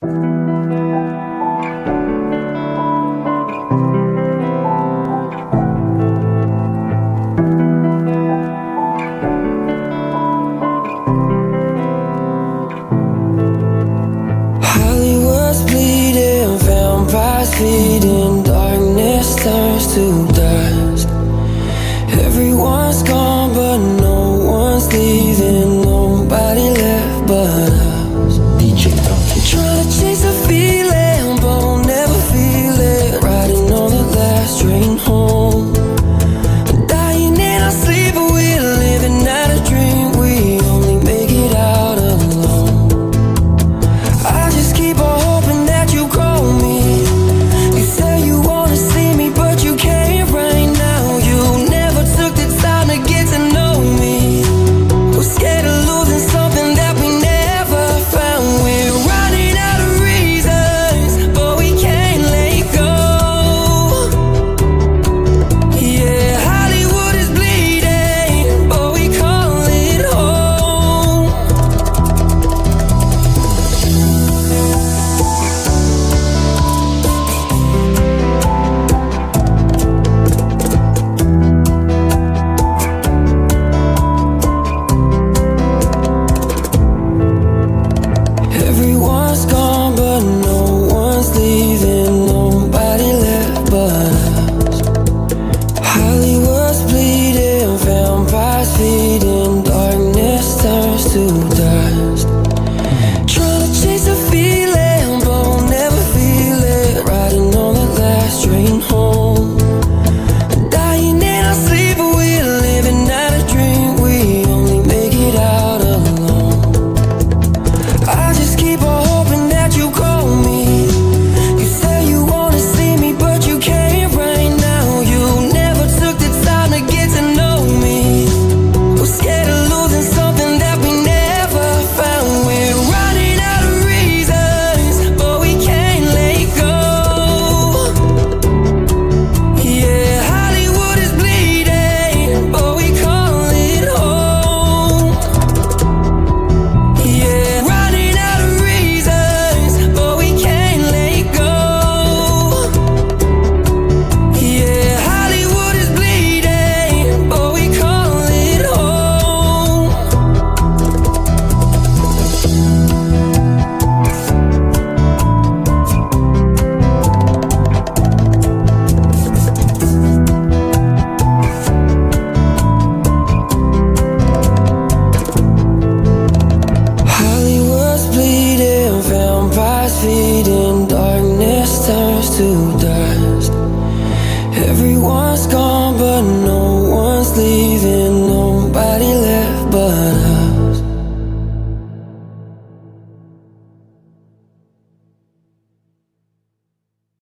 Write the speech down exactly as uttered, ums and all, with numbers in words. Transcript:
Hollywood's bleeding, vampires feeding, darkness turns to dust. Everyone's gone but no one's leaving, nobody left but us. D J Tronky. Trying to chase a feeling but we'll never feel it, riding on the last train home. Dying in our sleep but we're living out a dream, we only make it out alone. I just keep on hoping that you call me. You say you wanna see me but you can't right now. You never took the time to get to know me. We're scared of losing something that we never found. We're running out of reasons but we can't let go. Yeah, Hollywood is bleeding but we call it home. Everyone's gone but no one's leaving, nobody left but us. Hollywood's bleeding, vampires feeding, darkness turns to dust. Trying to chase a feeling but we'll never feel it, riding on the last train home. Dying in our sleep but we're living out a dream, we only make it out alone. I just keep on hoping that you call me. You say you wanna see me but you can't right now. You never took the time to get to know me. We're scared of losing something that we never found. We're running out of reasons but we can't let go. Yeah, Hollywood is bleeding but we call it home. Yeah, running out of reasons but we can't let go. Yeah, Hollywood is bleeding but we call it home. Hollywood's bleeding, vampires feeding, darkness turns to dust. Everyone's gone but no one's leaving,